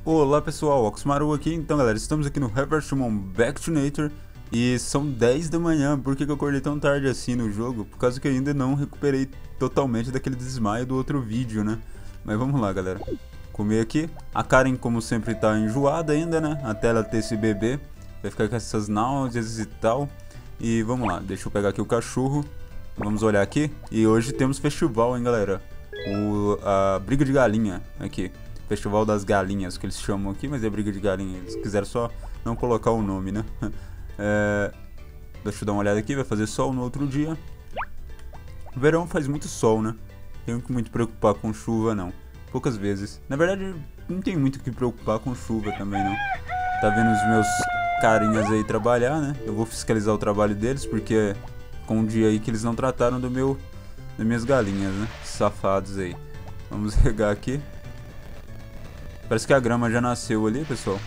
Olá pessoal, Oxmaru aqui. Então galera, estamos aqui no Harvest Moon Back to Nature e são 10 da manhã. Por que eu acordei tão tarde assim no jogo? Por causa que eu ainda não recuperei totalmente daquele desmaio do outro vídeo, né? Mas vamos lá galera, comer aqui. A Karen como sempre tá enjoada ainda, né? Até ela ter esse bebê, vai ficar com essas náuseas e tal. E vamos lá, deixa eu pegar aqui o cachorro. Vamos olhar aqui. E hoje temos festival, hein galera. A briga de galinha aqui. Festival das galinhas, que eles chamam aqui, mas é briga de galinha. Eles quiseram só não colocar o nome, né? Deixa eu dar uma olhada aqui, vai fazer sol no outro dia. Verão faz muito sol, né? Tenho que muito preocupar com chuva, não. Poucas vezes. Na verdade, não tem muito o que preocupar com chuva também, não. Tá vendo os meus carinhas aí trabalhar, né? Eu vou fiscalizar o trabalho deles, porque com um dia aí que eles não trataram das minhas galinhas, né? Safados aí. Vamos regar aqui. Parece que a grama já nasceu ali, pessoal.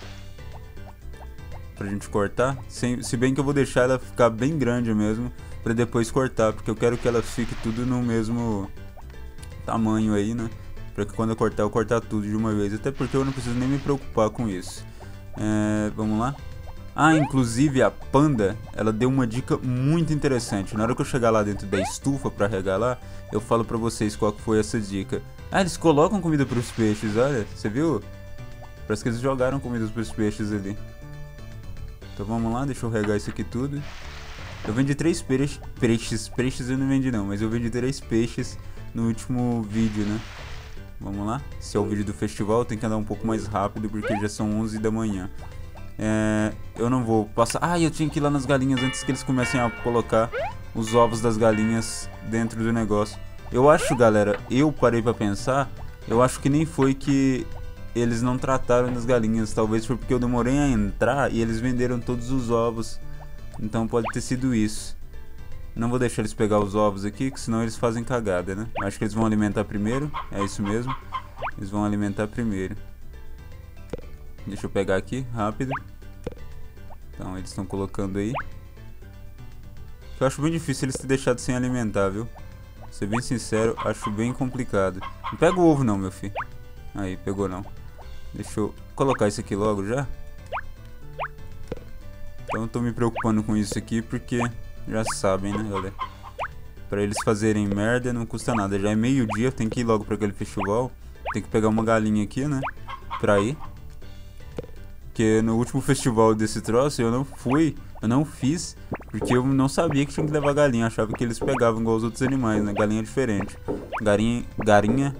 Pra gente cortar. Se bem que eu vou deixar ela ficar bem grande mesmo, pra depois cortar, porque eu quero que ela fique tudo no mesmo tamanho aí, né? Pra que quando eu cortar tudo de uma vez. Até porque eu não preciso nem me preocupar com isso. Vamos lá. Ah, inclusive a Panda, ela deu uma dica muito interessante. Na hora que eu chegar lá dentro da estufa pra regar lá, eu falo pra vocês qual que foi essa dica. Ah, eles colocam comida pros peixes, olha, você viu? Parece que eles jogaram comida pros peixes ali. Então vamos lá, deixa eu regar isso aqui tudo. Eu vendi 3 peixes eu não vendi não, mas eu vendi 3 peixes no último vídeo, né? Vamos lá, se é o vídeo do festival, tem que andar um pouco mais rápido porque já são 11 da manhã. Eu não vou passar... Ah, eu tinha que ir lá nas galinhas antes que eles comecem a colocar os ovos das galinhas dentro do negócio. Eu acho, galera, eu parei pra pensar, eu acho que nem foi que eles não trataram das galinhas. Talvez foi porque eu demorei a entrar e eles venderam todos os ovos. Então pode ter sido isso. Não vou deixar eles pegar os ovos aqui, que senão eles fazem cagada, né? Acho que eles vão alimentar primeiro, é isso mesmo. Eles vão alimentar primeiro. Deixa eu pegar aqui, rápido. Então, eles estão colocando aí. Eu acho bem difícil eles ter deixado sem alimentar, viu? Ser bem sincero, acho bem complicado. Não pega o ovo não, meu filho. Aí, pegou não. Deixa eu colocar isso aqui logo já. Então eu tô me preocupando com isso aqui porque já sabem, né, galera? Pra eles fazerem merda não custa nada. Já é meio-dia, tem que ir logo pra aquele festival. Tem que pegar uma galinha aqui, né? Pra ir. Porque no último festival desse troço eu não fui, eu não fiz, porque eu não sabia que tinha que levar galinha. Eu achava que eles pegavam igual os outros animais, né? Galinha é diferente. Garinha.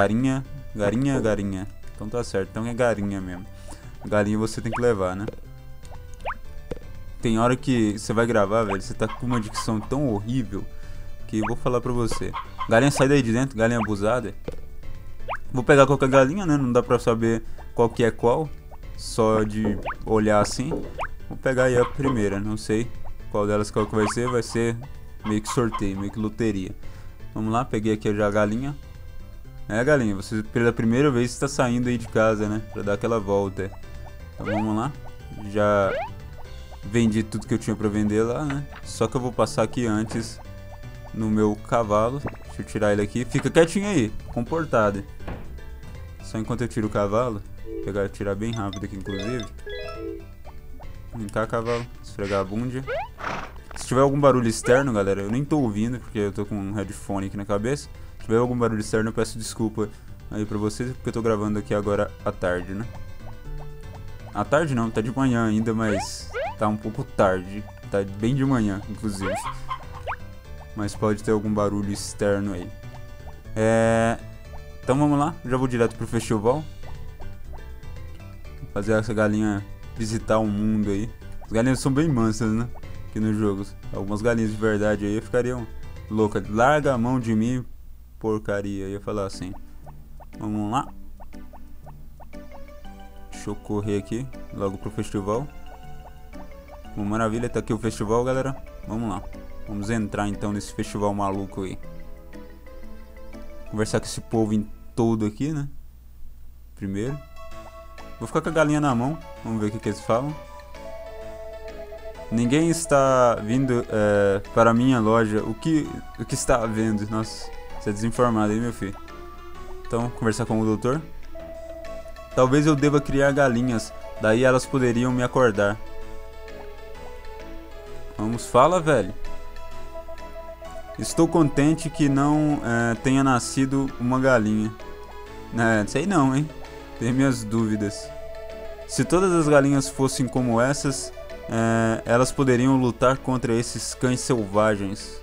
Então tá certo, então é garinha mesmo. Galinha você tem que levar, né? Tem hora que você vai gravar, velho, você tá com uma dicção tão horrível que eu vou falar pra você. Galinha, sai daí de dentro, galinha abusada. Vou pegar qualquer galinha, né? Não dá pra saber qual que é qual. Só de olhar assim. Vou pegar aí a primeira, não sei qual delas qual que vai ser meio que sorteio, meio que loteria. Vamos lá, peguei aqui já a galinha. Galinha, você pela primeira vez está saindo aí de casa, né? Pra dar aquela volta. Então vamos lá. Já vendi tudo que eu tinha pra vender lá, né? Só que eu vou passar aqui antes no meu cavalo. Deixa eu tirar ele aqui. Fica quietinho aí, comportado. Só enquanto eu tiro o cavalo. Pegar e tirar bem rápido aqui, inclusive. Vem cá, cavalo. Esfregar a bunda. Se tiver algum barulho externo, galera, eu nem tô ouvindo, porque eu tô com um headphone aqui na cabeça. Se tiver algum barulho externo, eu peço desculpa aí pra vocês, porque eu tô gravando aqui agora à tarde, né? À tarde não, tá de manhã ainda, mas tá um pouco tarde. Tá bem de manhã, inclusive. Mas pode ter algum barulho externo aí. Então vamos lá, já vou direto pro festival. Fazer essa galinha visitar o mundo aí. As galinhas são bem mansas, né? Aqui nos jogos. Algumas galinhas de verdade aí ficariam loucas. Larga a mão de mim, porcaria. Eu ia falar assim. Vamos lá. Deixa eu correr aqui logo pro festival. Uma maravilha, tá aqui o festival, galera. Vamos lá. Vamos entrar então nesse festival maluco aí. Conversar com esse povo em todo aqui, né? Primeiro. Vou ficar com a galinha na mão. Vamos ver o que eles falam. Ninguém está vindo para a minha loja. O que está havendo? Nossa, você é desinformado aí, meu filho. Então, conversar com o doutor. Talvez eu deva criar galinhas, daí elas poderiam me acordar. Vamos, fala, velho. Estou contente que não tenha nascido uma galinha. Sei não, hein? Tenho minhas dúvidas. Se todas as galinhas fossem como essas, elas poderiam lutar contra esses cães selvagens.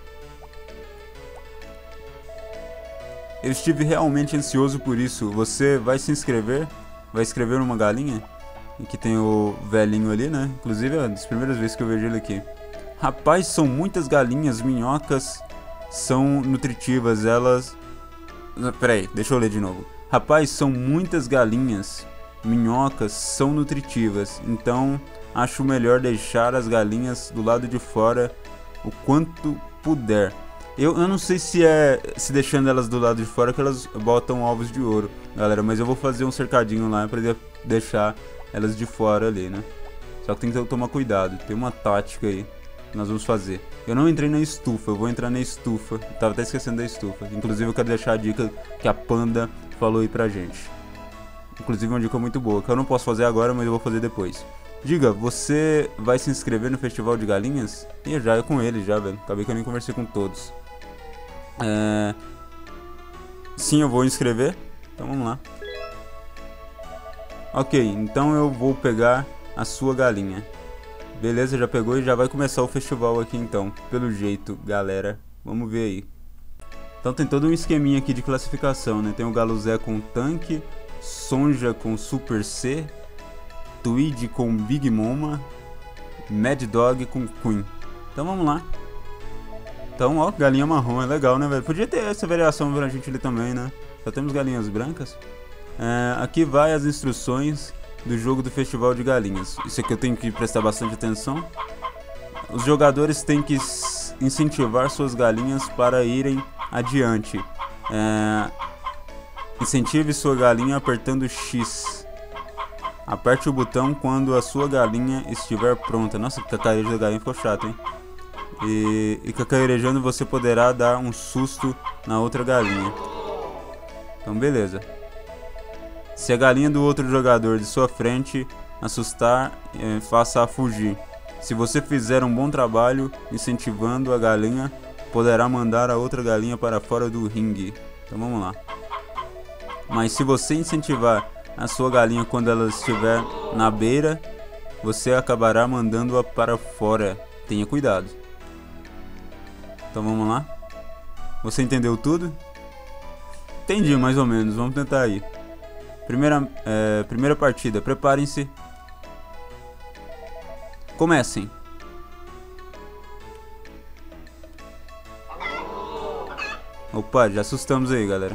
Eu estive realmente ansioso por isso. Você vai se inscrever? Vai escrever uma galinha? Aqui tem o velhinho ali, né? Inclusive é uma das primeiras vezes que eu vejo ele aqui. Rapaz, são muitas galinhas. Minhocas são nutritivas. Elas... Peraí, deixa eu ler de novo. Rapaz, são muitas galinhas. Minhocas são nutritivas. Então acho melhor deixar as galinhas do lado de fora o quanto puder. Eu não sei se deixando elas do lado de fora que elas botam ovos de ouro, galera, mas eu vou fazer um cercadinho lá pra deixar elas de fora ali, né? Só que tem que tomar cuidado, tem uma tática aí que nós vamos fazer. Eu não entrei na estufa, eu vou entrar na estufa. Eu tava até esquecendo da estufa. Inclusive eu quero deixar a dica que a Panda falou aí pra gente. Inclusive uma dica muito boa, que eu não posso fazer agora, mas eu vou fazer depois. Diga, você vai se inscrever no Festival de Galinhas? E já é com ele já, velho. Acabei que eu nem conversei com todos. Sim, eu vou inscrever. Então vamos lá. Ok, então eu vou pegar a sua galinha. Beleza, já pegou e já vai começar o festival aqui então. Pelo jeito, galera. Vamos ver aí. Então tem todo um esqueminha aqui de classificação, né? Tem o Galo Zé com tanque, Sonja com Super C, Tweed com Big Moma, Mad Dog com Queen. Então vamos lá. Então, ó, galinha marrom, é legal, né, velho? Podia ter essa variação pra gente ali também, né? Só temos galinhas brancas. Aqui vai as instruções do jogo do Festival de Galinhas. Isso aqui eu tenho que prestar bastante atenção. Os jogadores têm que incentivar suas galinhas para irem adiante. Incentive sua galinha apertando X. Aperte o botão quando a sua galinha estiver pronta. Nossa, que cacarejo da galinha ficou chato, hein? E cacarejando você poderá dar um susto na outra galinha. Então beleza. Se a galinha do outro jogador de sua frente assustar, faça-a fugir. Se você fizer um bom trabalho incentivando a galinha, poderá mandar a outra galinha para fora do ringue. Então vamos lá. Mas se você incentivar a sua galinha quando ela estiver na beira, você acabará mandando-a para fora. Tenha cuidado. Então vamos lá. Você entendeu tudo? Entendi mais ou menos, vamos tentar aí. Primeira partida, preparem-se. Comecem. Opa, já assustamos aí, galera.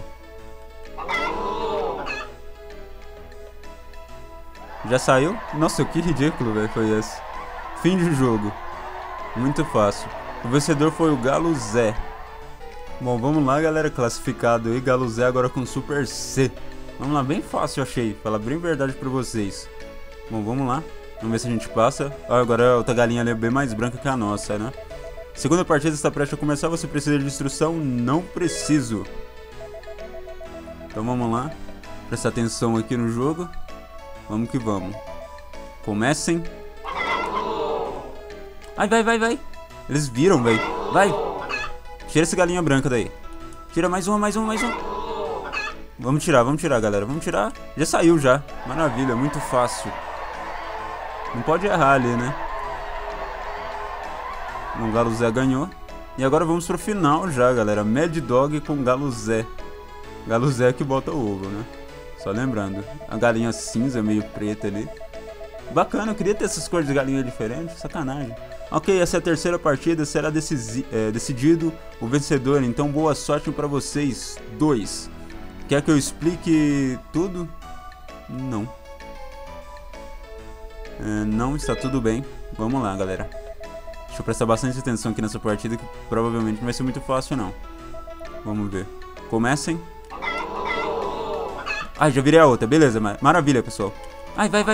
Já saiu? Nossa, que ridículo, velho, foi esse. Fim de jogo. Muito fácil. O vencedor foi o Galo Zé. Bom, vamos lá, galera, classificado aí. Galo Zé agora com Super C. Vamos lá, bem fácil, eu achei. Falar bem verdade pra vocês. Bom, vamos lá. Vamos ver se a gente passa. Agora a outra galinha ali é bem mais branca que a nossa, né? Segunda partida está prestes a começar. Você precisa de instrução? Não preciso. Então vamos lá. Prestar atenção aqui no jogo. Vamos que vamos. Comecem. Ai, vai. Eles viram, velho. Vai. Tira essa galinha branca daí. Tira mais uma. Vamos tirar, galera. Vamos tirar. Já saiu, já. Maravilha, muito fácil. Não pode errar ali, né? O Galo Zé ganhou. E agora vamos pro final já, galera. Mad Dog com Galo Zé. Galo Zé que bota o ovo, né? Só lembrando. A galinha cinza, meio preta ali. Bacana, eu queria ter essas cores de galinha diferentes. Sacanagem. Ok, essa é a terceira partida. Será decidido o vencedor. Então boa sorte pra vocês dois. Quer que eu explique tudo? Não. Não, está tudo bem. Vamos lá, galera. Deixa eu prestar bastante atenção aqui nessa partida, que provavelmente não vai ser muito fácil, não. Vamos ver. Comecem. Ai, já virei a outra. Beleza, maravilha, pessoal. Ai, vai.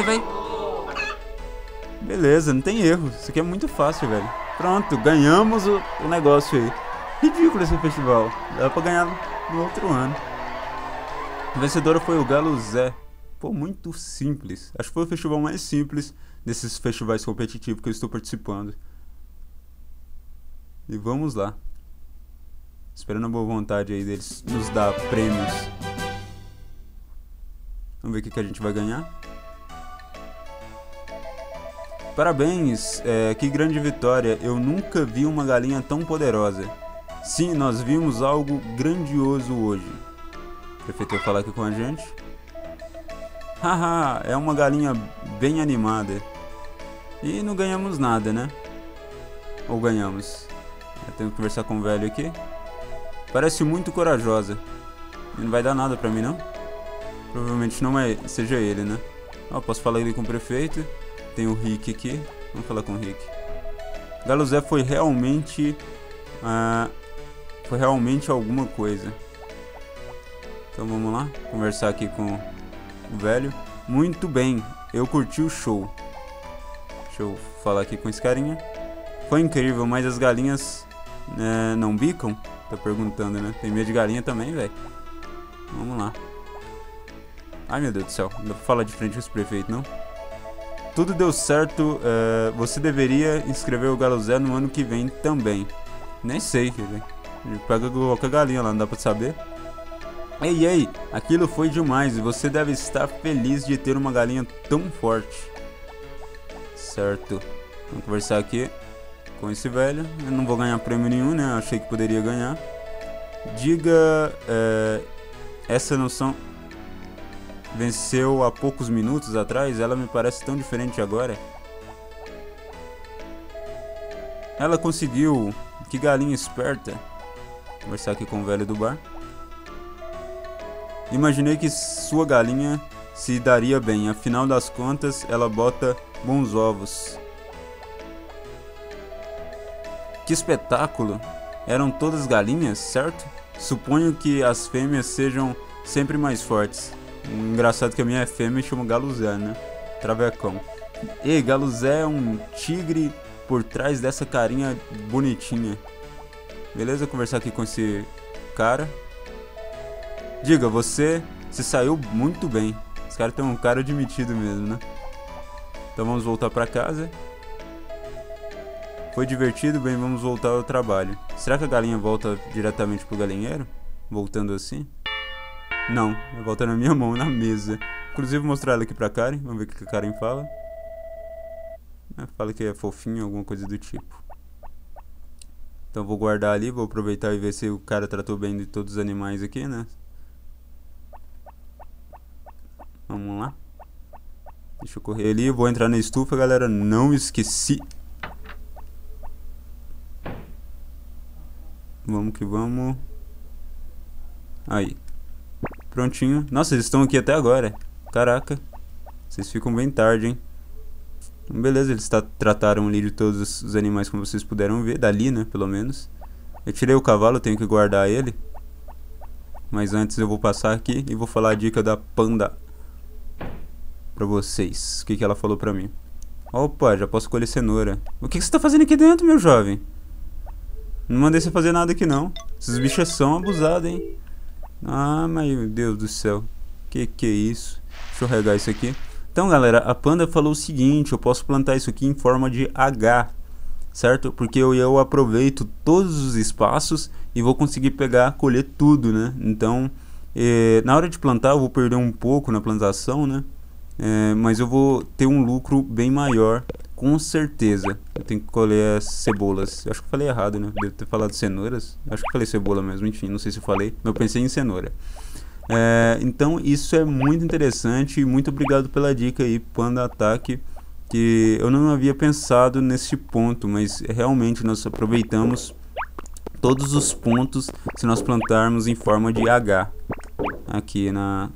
Beleza, não tem erro. Isso aqui é muito fácil, velho. Pronto, ganhamos o negócio aí. Ridículo esse festival. Dá pra ganhar no outro ano. A vencedora foi o Galo Zé. Pô, muito simples. Acho que foi o festival mais simples desses festivais competitivos que eu estou participando. E vamos lá. Esperando a boa vontade aí deles nos dar prêmios. Vamos ver o que a gente vai ganhar. Parabéns, que grande vitória. Eu nunca vi uma galinha tão poderosa. Sim, nós vimos algo grandioso hoje. O prefeito vai falar aqui com a gente. Haha, é uma galinha bem animada. E não ganhamos nada, né? Ou ganhamos? Eu tenho que conversar com o velho aqui. Parece muito corajosa. E não vai dar nada pra mim, não? Provavelmente não seja ele, né? Ó, posso falar ali com o prefeito. Tem o Rick aqui. Vamos falar com o Rick. Galo Zé foi realmente... foi realmente alguma coisa. Então vamos lá. Conversar aqui com o velho. Muito bem. Eu curti o show. Deixa eu falar aqui com esse carinha. Foi incrível, mas as galinhas não bicam? Tá perguntando, né? Tem medo de galinha também, velho. Vamos lá. Ai, meu Deus do céu. Não dá pra falar de frente com esse prefeito, não? Tudo deu certo. Você deveria inscrever o Galo Zé no ano que vem também. Nem sei, filho. Pega qualquer galinha lá, não dá pra saber. Ei, aquilo foi demais e você deve estar feliz de ter uma galinha tão forte. Certo. Vamos conversar aqui com esse velho. Eu não vou ganhar prêmio nenhum, né? Achei que poderia ganhar. Diga... essa noção venceu há poucos minutos atrás. Ela me parece tão diferente agora. Ela conseguiu. Que galinha esperta. Vou conversar aqui com o velho do bar. Imaginei que sua galinha se daria bem. Afinal das contas, ela bota bons ovos. Que espetáculo! Eram todas galinhas, certo? Suponho que as fêmeas sejam sempre mais fortes. Engraçado que a minha é fêmea e chama Galo Zé, né? Travecão. Ei, Galo Zé é um tigre por trás dessa carinha bonitinha. Beleza? Vou conversar aqui com esse cara. Diga, você se saiu muito bem. Esse cara tem um cara admitido mesmo, né? Então vamos voltar pra casa. Foi divertido, bem, vamos voltar ao trabalho. Será que a galinha volta diretamente pro galinheiro? Voltando assim? Não, volta na minha mão, na mesa. Inclusive vou mostrar ela aqui pra Karen. Vamos ver o que a Karen fala. Fala que é fofinho, alguma coisa do tipo. Então vou guardar ali, vou aproveitar e ver se o cara tratou bem de todos os animais aqui, né? Vamos lá. Deixa eu correr ali, vou entrar na estufa, galera. Não esqueci. Vamos que vamos. Aí. Prontinho. Nossa, eles estão aqui até agora. Caraca. Vocês ficam bem tarde, hein? Beleza, eles trataram ali de todos os animais, como vocês puderam ver. Dali, né, pelo menos. Eu tirei o cavalo, tenho que guardar ele. Mas antes eu vou passar aqui e vou falar a dica da Panda pra vocês. O que ela falou pra mim. Opa, já posso colher cenoura. O que você tá fazendo aqui dentro, meu jovem? Não mandei você fazer nada aqui não. Esses bichos são abusados, hein? Ah, meu Deus do céu. Que é isso? Deixa eu regar isso aqui. Então, galera, a Panda falou o seguinte. Eu posso plantar isso aqui em forma de H, certo? Porque eu aproveito todos os espaços e vou conseguir pegar, colher tudo, né? Então, na hora de plantar eu vou perder um pouco na plantação, né? Mas eu vou ter um lucro bem maior, com certeza. Eu tenho que colher as cebolas. Eu acho que eu falei errado, né? Devo ter falado cenouras. Acho que eu falei cebola mesmo, enfim, não sei se eu falei. Mas eu pensei em cenoura. Então isso é muito interessante. E muito obrigado pela dica aí, Panda Ataque. Que eu não havia pensado nesse ponto, mas realmente nós aproveitamos todos os pontos se nós plantarmos em forma de H. Aqui na...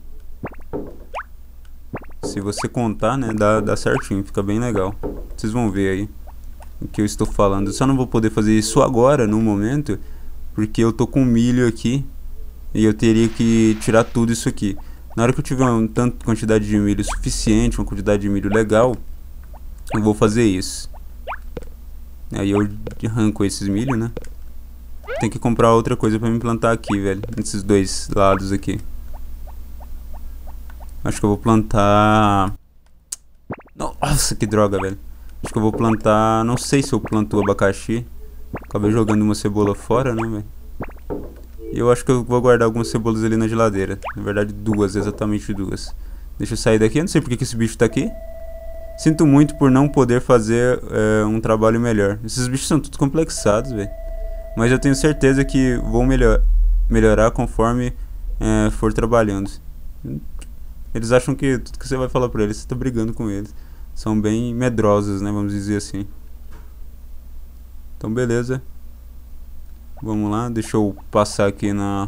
Se você contar, né, dá certinho, fica bem legal. Vocês vão ver aí o que eu estou falando. Eu só não vou poder fazer isso agora, no momento, porque eu tô com milho aqui e eu teria que tirar tudo isso aqui. Na hora que eu tiver uma tanta quantidade de milho suficiente, uma quantidade de milho legal, eu vou fazer isso. Aí eu arranco esses milho, né? Tem que comprar outra coisa pra me plantar aqui, velho, nesses dois lados aqui. Acho que eu vou plantar... Nossa, que droga, velho. Acho que eu vou plantar... Não sei se eu planto o abacaxi. Acabei jogando uma cebola fora, né, velho? E eu acho que eu vou guardar algumas cebolas ali na geladeira. Na verdade, duas, exatamente duas. Deixa eu sair daqui. Eu não sei porque que esse bicho tá aqui. Sinto muito por não poder fazer um trabalho melhor. Esses bichos são tudo complexados, velho. Mas eu tenho certeza que vão melhorar conforme for trabalhando. Eles acham que tudo que você vai falar pra eles, você tá brigando com eles. São bem medrosos, né? Vamos dizer assim. Então, beleza. Vamos lá. Deixa eu passar aqui na...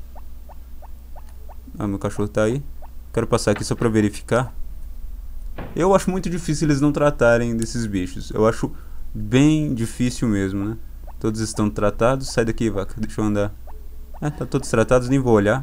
Ah, meu cachorro tá aí. Quero passar aqui só pra verificar. Eu acho muito difícil eles não tratarem desses bichos. Eu acho bem difícil mesmo, né? Todos estão tratados. Sai daqui, vaca. Deixa eu andar. Tá todos tratados, nem vou olhar.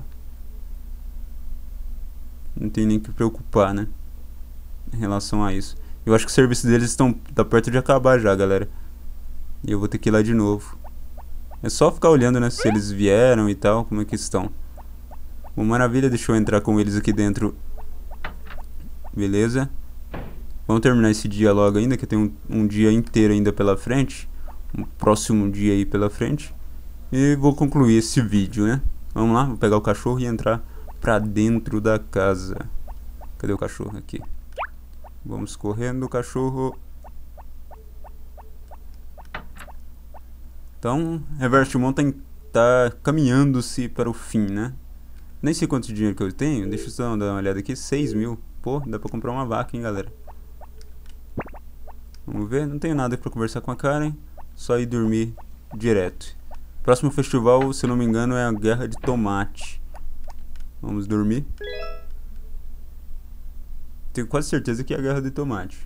Não tem nem que preocupar, né? Em relação a isso. Eu acho que o serviço deles tá perto de acabar já, galera. E eu vou ter que ir lá de novo. É só ficar olhando, né? Se eles vieram e tal, como é que estão. Bom, maravilha, deixa eu entrar com eles aqui dentro. Beleza. Vamos terminar esse dia logo ainda, que tem um dia inteiro ainda pela frente. Um próximo dia aí pela frente. E vou concluir esse vídeo, né? Vamos lá, vou pegar o cachorro e entrar pra dentro da casa. Cadê o cachorro? Aqui. Vamos correndo, cachorro. Então, Harvest Moon tá caminhando-se para o fim, né? Nem sei quanto dinheiro que eu tenho. Deixa eu só dar uma olhada aqui. 6 mil. Pô, dá pra comprar uma vaca, hein, galera. Vamos ver. Não tenho nada pra conversar com a Karen. Só ir dormir direto. Próximo festival, se não me engano, é a Guerra de Tomate. Vamos dormir. Tenho quase certeza que é a Guerra de Tomate.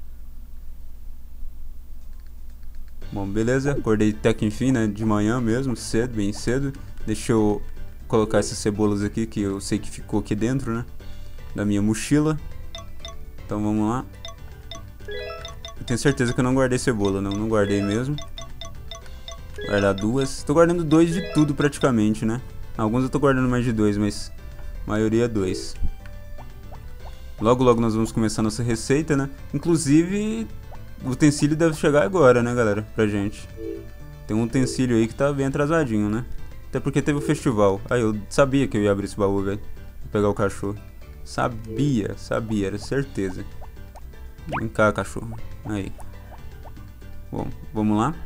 Bom, beleza. Acordei até que enfim, né? De manhã mesmo, cedo, bem cedo. Deixa eu colocar essas cebolas aqui, que eu sei que ficou aqui dentro, né? Da minha mochila. Então vamos lá. Eu tenho certeza que eu não guardei cebola, não guardei mesmo. Vou guardar duas. Tô guardando 2 de tudo praticamente, né? Alguns eu tô guardando mais de 2, mas a maioria é 2. Logo logo nós vamos começar a nossa receita, né? Inclusive, o utensílio deve chegar agora, né, galera? Pra gente. Tem um utensílio aí que tá bem atrasadinho, né? Até porque teve o festival. Ah, eu sabia que eu ia abrir esse baú, velho. Vou pegar o cachorro. Sabia, era certeza. Vem cá, cachorro. Aí. Bom, vamos lá.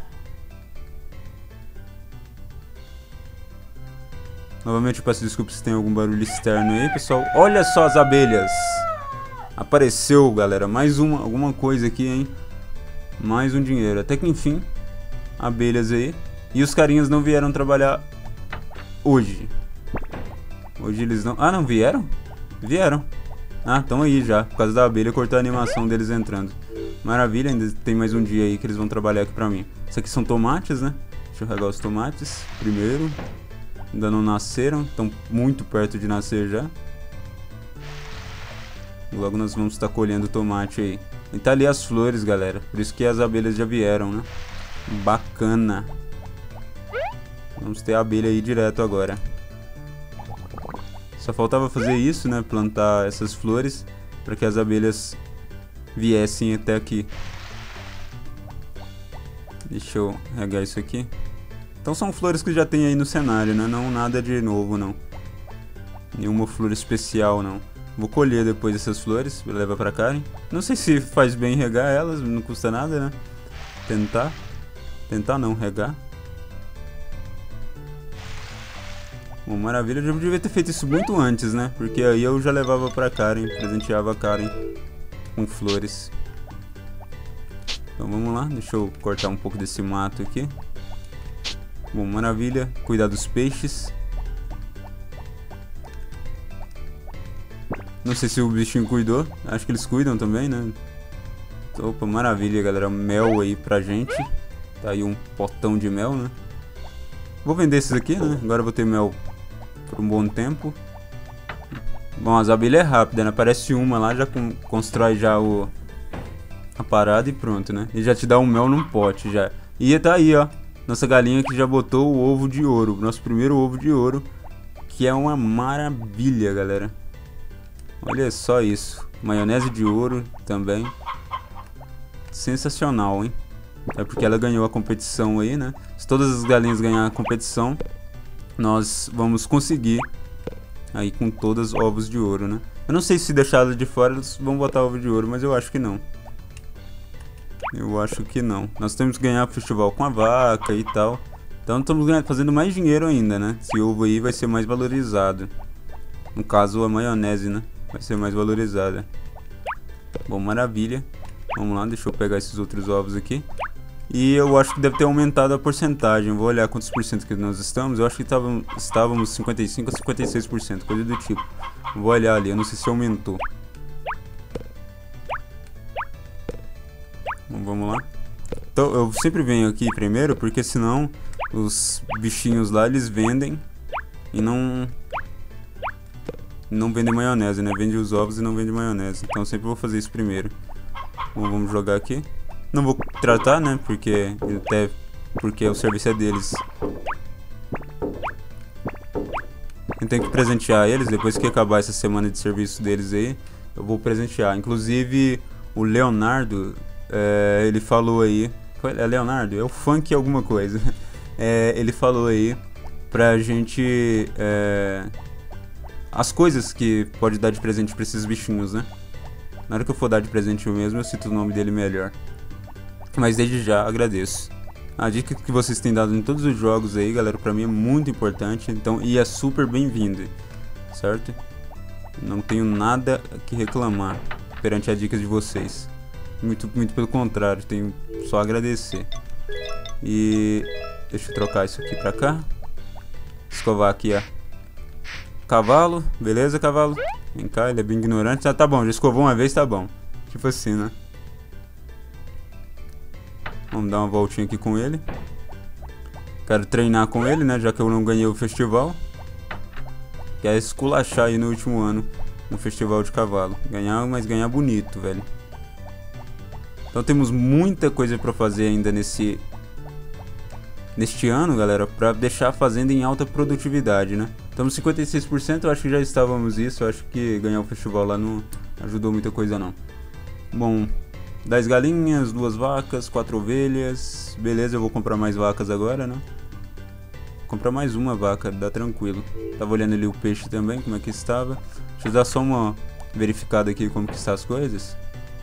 Novamente eu peço desculpa se tem algum barulho externo aí, pessoal. Olha só as abelhas. Apareceu, galera. Mais alguma coisa aqui, hein? Mais um dinheiro. Até que enfim, abelhas aí. E os carinhas não vieram trabalhar hoje. Hoje eles não... Ah, não vieram? Vieram. Ah, estão aí já. Por causa da abelha, cortou a animação deles entrando. Maravilha, ainda tem mais um dia aí que eles vão trabalhar aqui pra mim. Isso aqui são tomates, né? Deixa eu regar os tomates primeiro. Ainda não nasceram, estão muito perto de nascer já. Logo nós vamos estar colhendo tomate aí. E tá ali as flores, galera. Por isso que as abelhas já vieram, né? Bacana. Vamos ter a abelha aí direto agora. Só faltava fazer isso, né? Plantar essas flores para que as abelhas viessem até aqui. Deixa eu regar isso aqui. Então são flores que já tem aí no cenário, né? Não nada de novo, não. Nenhuma flor especial, não. Vou colher depois essas flores, vou levar pra Karen. Não sei se faz bem regar elas, não custa nada, né? Tentar não, regar. Bom, maravilha, eu já devia ter feito isso muito antes, né? Porque aí eu já levava pra Karen, presenteava a Karen com flores. Então vamos lá, deixa eu cortar um pouco desse mato aqui. Bom, maravilha, cuidar dos peixes. Não sei se o bichinho cuidou, acho que eles cuidam também, né? Opa, maravilha, galera, mel aí pra gente. Tá aí um potão de mel, né? Vou vender esses aqui, né? Agora eu vou ter mel por um bom tempo. Bom, as abelhas é rápida, né? Aparece uma lá, já constrói já a parada e pronto, né? E já te dá um mel num pote já. E tá aí, ó. Nossa galinha que já botou o ovo de ouro. Nosso primeiro ovo de ouro. Que é uma maravilha, galera. Olha só isso. Maionese de ouro também. Sensacional, hein? É porque ela ganhou a competição aí, né? Se todas as galinhas ganharem a competição, nós vamos conseguir aí com todas ovos de ouro, né? Eu não sei se deixar ela de fora eles vão botar ovo de ouro, mas eu acho que não. Eu acho que não. Nós temos que ganhar o festival com a vaca e tal. Então estamos fazendo mais dinheiro ainda, né? Esse ovo aí vai ser mais valorizado. No caso a maionese, né? Vai ser mais valorizada. Bom, maravilha. Vamos lá, deixa eu pegar esses outros ovos aqui. E eu acho que deve ter aumentado a porcentagem. Vou olhar quantos por cento que nós estamos. Eu acho que estávamos 55% a 56%, coisa do tipo. Vou olhar ali, eu não sei se aumentou. Bom, vamos lá. Então, eu sempre venho aqui primeiro, porque senão os bichinhos lá, eles vendem e não vendem maionese, né? Vende os ovos e não vende maionese. Então sempre vou fazer isso primeiro. Bom, vamos jogar aqui. Não vou tratar, né? Porque o serviço é deles. Eu tenho que presentear eles. Depois que acabar essa semana de serviço deles aí, eu vou presentear. Inclusive o Leonardo, ele falou aí. É Leonardo? É o Funk alguma coisa. Ele falou aí pra gente as coisas que pode dar de presente pra esses bichinhos, né? Na hora que eu for dar de presente eu mesmo, eu cito o nome dele melhor. Mas desde já agradeço. A dica que vocês têm dado em todos os jogos aí, galera, pra mim é muito importante. Então, e é super bem-vindo, certo? Não tenho nada que reclamar perante as dicas de vocês. Muito pelo contrário, tenho só a agradecer. E deixa eu trocar isso aqui pra cá. Escovar aqui, ó. Cavalo, beleza, cavalo? Vem cá, ele é bem ignorante. Ah, tá bom, já escovou uma vez, tá bom. Tipo assim, né? Vamos dar uma voltinha aqui com ele. Quero treinar com ele, né? Já que eu não ganhei o festival. Quero esculachar aí no último ano no festival de cavalo. Ganhar, mas ganhar bonito, velho. Então temos muita coisa pra fazer ainda neste ano, galera, pra deixar a fazenda em alta produtividade, né? Estamos 56%, eu acho que já estávamos isso. Eu acho que ganhar o festival lá não ajudou muita coisa, não. Bom, 10 galinhas, 2 vacas, 4 ovelhas. Beleza, eu vou comprar mais vacas agora, né? Vou comprar mais uma vaca, dá tranquilo. Tava olhando ali o peixe também, como é que estava. Deixa eu dar só uma verificada aqui como que estão as coisas.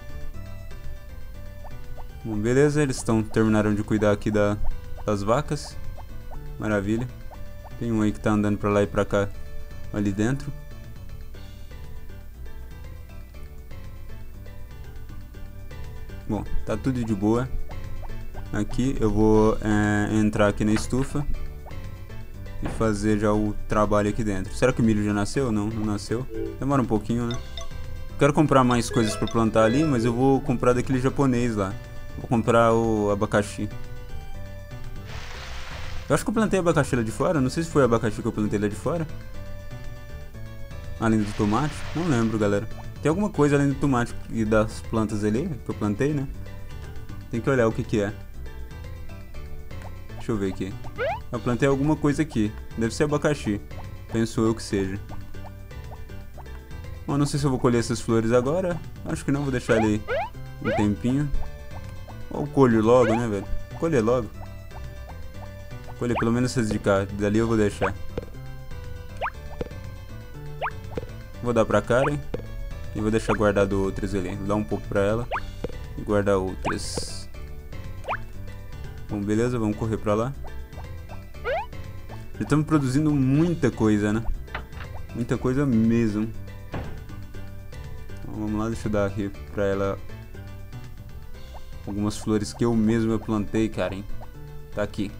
Bom, beleza, eles terminaram de cuidar aqui das vacas. Maravilha. Tem um aí que tá andando pra lá e pra cá ali dentro. Bom, tá tudo de boa. Aqui eu vou entrar aqui na estufa e fazer já o trabalho aqui dentro. Será que o milho já nasceu? Não, não nasceu. Demora um pouquinho, né? Quero comprar mais coisas pra plantar ali, mas eu vou comprar daquele japonês lá. Vou comprar o abacaxi. Eu acho que eu plantei abacaxi lá de fora. Não sei se foi o abacaxi que eu plantei lá de fora. Além do tomate. Não lembro, galera. Tem alguma coisa além do tomate e das plantas ali que eu plantei, né? Tem que olhar o que que é. Deixa eu ver aqui. Eu plantei alguma coisa aqui. Deve ser abacaxi. Penso eu que seja. Bom, não sei se eu vou colher essas flores agora. Acho que não, vou deixar ali um tempinho. Ou colho logo, né, velho? Colher logo. Colher pelo menos essas de cá. Dali eu vou deixar. Vou dar pra Karen. E vou deixar guardado outras ali. Vou dar um pouco pra ela. E guardar outras. Bom, beleza, vamos correr pra lá. Já estamos produzindo muita coisa, né? Muita coisa mesmo. Então, vamos lá, deixa eu dar aqui pra ela algumas flores que eu mesmo plantei, Karen. Tá aqui.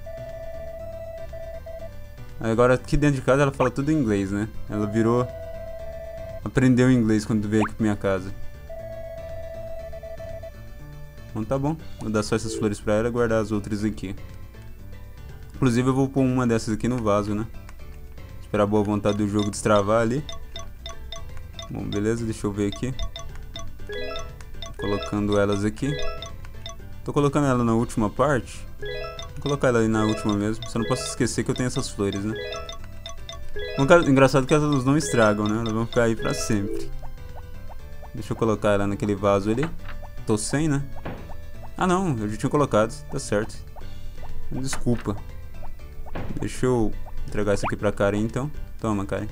Agora aqui dentro de casa ela fala tudo em inglês, né? Ela virou... Aprendeu inglês quando veio aqui pra minha casa. Então tá bom. Vou dar só essas flores pra ela e guardar as outras aqui. Inclusive eu vou pôr uma dessas aqui no vaso, né? Esperar a boa vontade do jogo destravar ali. Bom, beleza. Deixa eu ver aqui. Colocando elas aqui. Tô colocando ela na última parte. Vou colocar ela ali na última mesmo. Só não posso esquecer que eu tenho essas flores, né? Engraçado que elas não estragam, né? Elas vão ficar aí pra sempre. Deixa eu colocar ela naquele vaso ali. Tô sem, né? Ah não, eu já tinha colocado, tá certo. Desculpa. Deixa eu entregar isso aqui pra Karen então. Toma, Karen.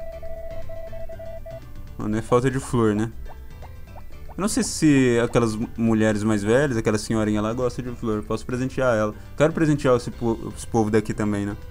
Não é falta de flor, né? Eu não sei se aquelas mulheres mais velhas, aquela senhorinha lá gosta de flor. Posso presentear ela. Quero presentear esse povo daqui também, né?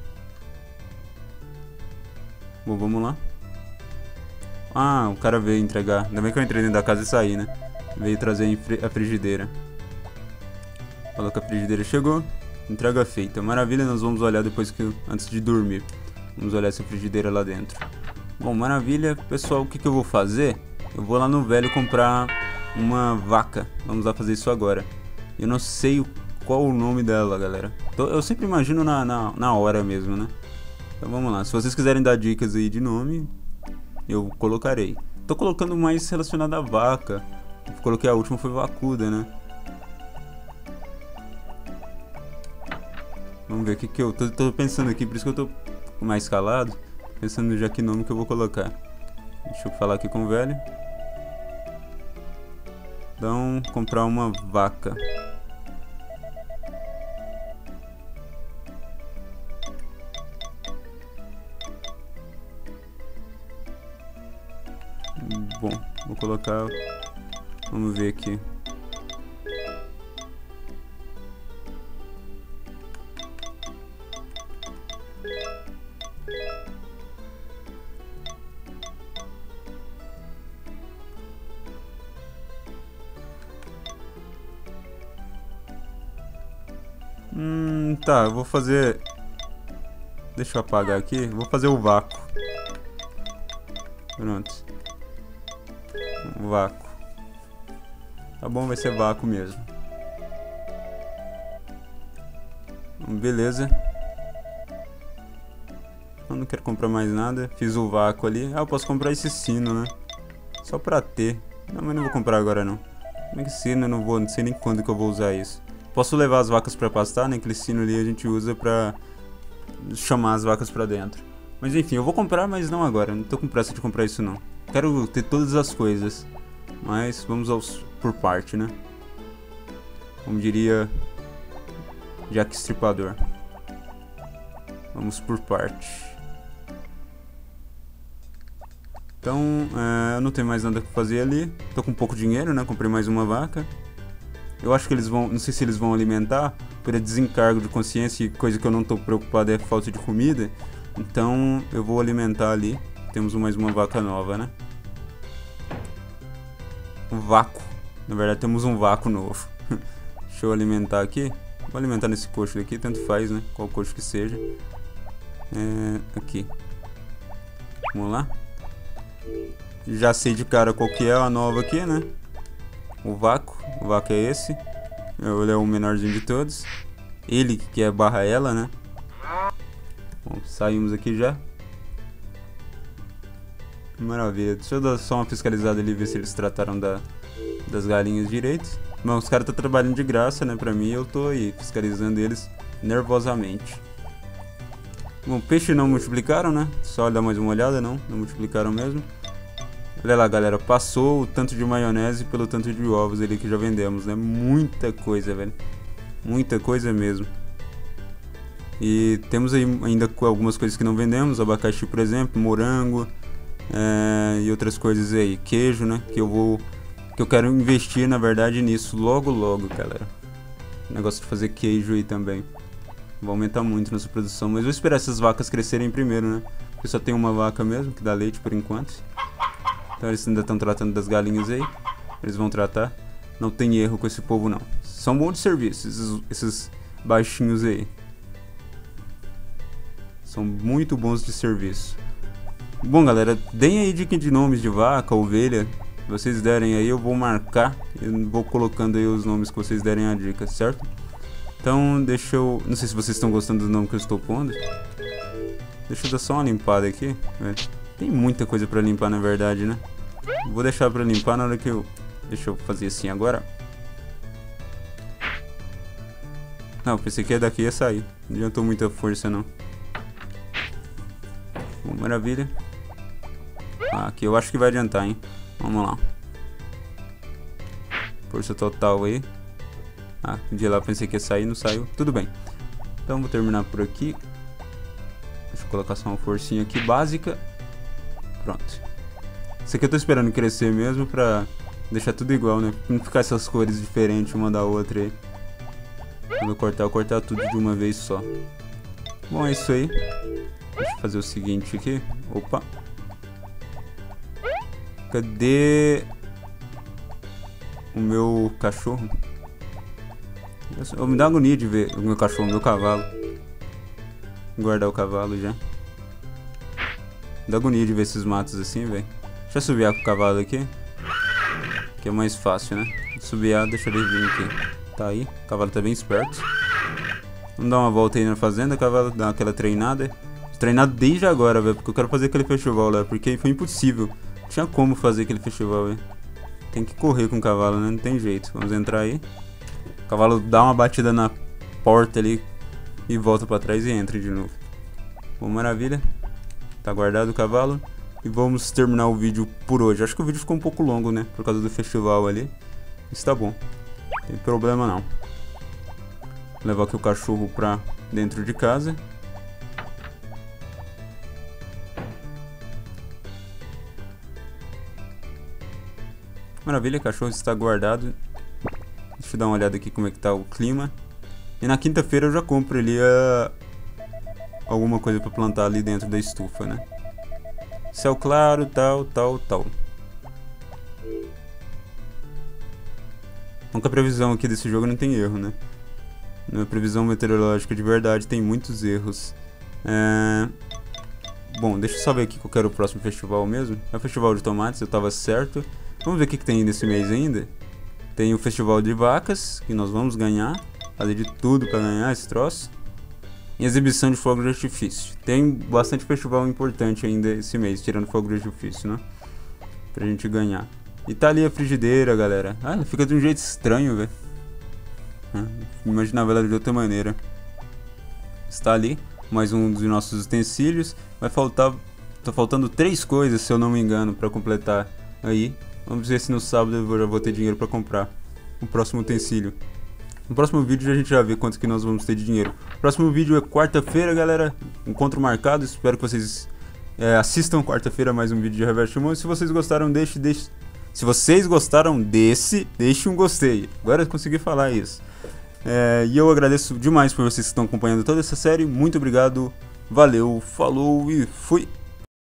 Bom, vamos lá. Ah, o cara veio entregar. Ainda bem que eu entrei dentro da casa e saí, né? Veio trazer a frigideira. Falou que a frigideira chegou. Entrega feita. Maravilha, nós vamos olhar depois antes de dormir. Vamos olhar essa frigideira lá dentro. Bom, maravilha. Pessoal, o que eu vou fazer? Eu vou lá no velho comprar uma vaca. Vamos lá fazer isso agora. Eu não sei qual o nome dela, galera. Eu sempre imagino na hora mesmo, né? Então vamos lá. Se vocês quiserem dar dicas aí de nome, eu colocarei. Tô colocando mais relacionado à vaca. Coloquei a última, foi vacuda, né? Vamos ver o que eu tô pensando aqui, por isso que eu tô mais calado. Pensando já que nome que eu vou colocar. Deixa eu falar aqui com o velho. Então, comprar uma vaca. Bom, vou colocar. Vamos ver aqui. Tá, eu vou fazer. Deixa eu apagar aqui. Vou fazer o vácuo. Pronto. Vácuo. Tá bom, vai ser vácuo mesmo. Beleza. Eu não quero comprar mais nada. Fiz o vácuo ali. Ah, eu posso comprar esse sino, né? Só pra ter. Não, mas não vou comprar agora não. Como é que sino? Eu não sei nem quando que eu vou usar isso. Posso levar as vacas pra pastar, né? Aquele sino ali a gente usa pra chamar as vacas pra dentro. Mas enfim, eu vou comprar, mas não agora. Não tô com pressa de comprar isso não. Quero ter todas as coisas. Mas vamos por parte, né? Como diria Jack Stripador. Vamos por parte. Então, eu não tenho mais nada que fazer ali. Tô com pouco dinheiro, né? Comprei mais uma vaca. Eu acho que eles vão, não sei se eles vão alimentar por desencargo de consciência e coisa que eu não tô preocupado é falta de comida. Então eu vou alimentar ali. Temos mais uma vaca nova, né? Um vácuo. Na verdade temos um vácuo novo. Deixa eu alimentar aqui. Vou alimentar nesse coxo daqui, tanto faz, né? Qual coxo que seja. Aqui. Vamos lá. Já sei de cara qual que é a nova aqui, né? O vácuo é esse. Ele é o menorzinho de todos. Ele que é barra ela, né? Bom, saímos aqui já. Maravilha. Deixa eu dar só uma fiscalizada ali, ver se eles trataram das galinhas direito. Bom, os caras estão trabalhando de graça, né? Pra mim, eu tô aí fiscalizando eles nervosamente. Bom, peixe não multiplicaram, né? Só dar mais uma olhada, não multiplicaram mesmo. Olha lá, galera, passou o tanto de maionese pelo tanto de ovos ali que já vendemos, né? Muita coisa, velho. Muita coisa mesmo. E temos aí ainda algumas coisas que não vendemos. Abacaxi, por exemplo, morango. E outras coisas aí. Queijo, né? Que eu quero investir, na verdade, nisso logo, galera. Negócio de fazer queijo aí também. Vai aumentar muito nossa produção. Mas vou esperar essas vacas crescerem primeiro, né? Porque só tem uma vaca mesmo, que dá leite por enquanto. Então eles ainda estão tratando das galinhas aí. Eles vão tratar. Não tem erro com esse povo não. São bons de serviço, esses baixinhos aí. São muito bons de serviço. Bom, galera, deem aí dica de nomes de vaca, ovelha. Se vocês derem aí, eu vou marcar. Eu vou colocando aí os nomes que vocês derem a dica, certo? Então, deixa eu... Não sei se vocês estão gostando do nome que eu estou pondo. Deixa eu dar só uma limpada aqui. Tem muita coisa pra limpar, na verdade, né? Vou deixar pra limpar na hora que eu... Deixa eu fazer assim agora. Não, pensei que daqui ia sair. Não adiantou muita força, não. Maravilha. Aqui eu acho que vai adiantar, hein? Vamos lá. Força total aí. De lá pensei que ia sair, não saiu. Tudo bem. Então vou terminar por aqui. Deixa eu colocar só uma forcinha aqui básica. Pronto. Isso aqui eu tô esperando crescer mesmo pra deixar tudo igual, né? Não ficar essas cores diferentes uma da outra aí. Quando eu cortar tudo de uma vez só. Bom, é isso aí. Deixa eu fazer o seguinte aqui. Opa. Cadê o meu cachorro? Me dá agonia de ver o meu cachorro, o meu cavalo. Vou guardar o cavalo já. Me dá agonia de ver esses matos assim, velho. Deixa eu subiar com o cavalo aqui. Que é mais fácil, né? Subiar, deixa ele vir aqui. Tá aí, o cavalo tá bem esperto. Vamos dar uma volta aí na fazenda, cavalo, dar aquela treinada. Treinado desde agora, velho, porque eu quero fazer aquele festival lá, porque foi impossível. Não tinha como fazer aquele festival, velho. Tem que correr com o cavalo, né? Não tem jeito. Vamos entrar aí. O cavalo dá uma batida na porta ali e volta pra trás e entra de novo. Bom, maravilha. Tá guardado o cavalo. E vamos terminar o vídeo por hoje. Acho que o vídeo ficou um pouco longo, né? Por causa do festival ali. Isso tá bom. Não tem problema não. Vou levar aqui o cachorro pra dentro de casa. Maravilha, o cachorro está guardado. Deixa eu dar uma olhada aqui como é que tá o clima. E na quinta-feira eu já compro ali alguma coisa pra plantar ali dentro da estufa, né? Céu claro, tal. Nunca a previsão aqui desse jogo não tem erro, né? Na previsão meteorológica de verdade tem muitos erros. Bom, deixa eu só ver aqui que eu quero o próximo festival mesmo. É o festival de tomates, eu tava certo. Vamos ver o que tem nesse mês ainda. Tem o festival de vacas, que nós vamos ganhar. Fazer de tudo pra ganhar esse troço. E exibição de fogo de artifício. Tem bastante festival importante ainda esse mês, tirando fogo de artifício, né? Pra gente ganhar. E tá ali a frigideira, galera. Ela fica de um jeito estranho, velho. Imaginava ela de outra maneira. Está ali, mais um dos nossos utensílios. Vai faltar... Tá faltando 3 coisas, se eu não me engano, pra completar aí. Vamos ver se no sábado eu já vou ter dinheiro pra comprar o próximo utensílio. No próximo vídeo a gente já vê quanto que nós vamos ter de dinheiro. O próximo vídeo é quarta-feira, galera. Encontro marcado. Espero que vocês assistam quarta-feira mais um vídeo de Reverte Mundo. Se vocês gostaram, se vocês gostaram deixe um gostei. Agora eu consegui falar isso. E eu agradeço demais por vocês que estão acompanhando toda essa série. Muito obrigado. Valeu, falou e fui.